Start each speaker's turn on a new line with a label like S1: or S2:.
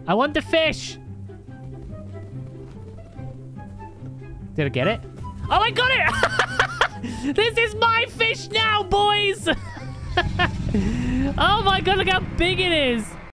S1: I want the fish. Did I get it? Oh, I got it! This is my fish now, boys! Oh my god, look how big it is!